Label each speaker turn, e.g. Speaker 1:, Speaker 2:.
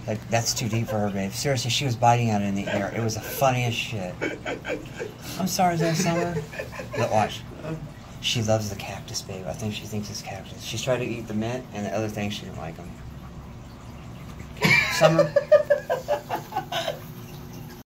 Speaker 1: Like, that's too deep for her, babe. Seriously, she was biting at it in the air. It was the funniest shit. I'm sorry, is that Summer? Look, watch. She loves the cactus, babe. I think she thinks it's cactus. She's tried to eat the mint and the other thing, she didn't like them. Summer?